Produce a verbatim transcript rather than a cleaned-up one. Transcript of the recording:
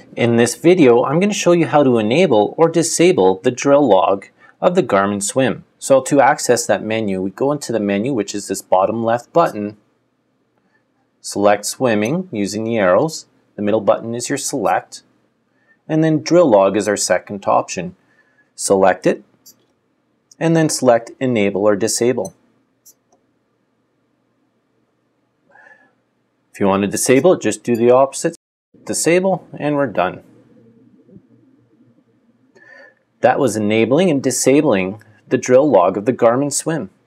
In this video, I'm going to show you how to enable or disable the drill log of the Garmin Swim. So to access that menu, we go into the menu, which is this bottom left button. Select swimming using the arrows. The middle button is your select. And then drill log is our second option. Select it and then select enable or disable. If you want to disable it, just do the opposite. Disable, and we're done. That was enabling and disabling the drill log of the Garmin Swim.